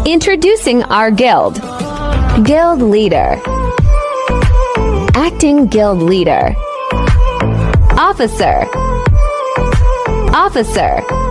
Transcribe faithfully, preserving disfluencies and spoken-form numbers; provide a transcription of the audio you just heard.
Introducing our guild. Guild leader. Acting guild leader. Officer. Officer.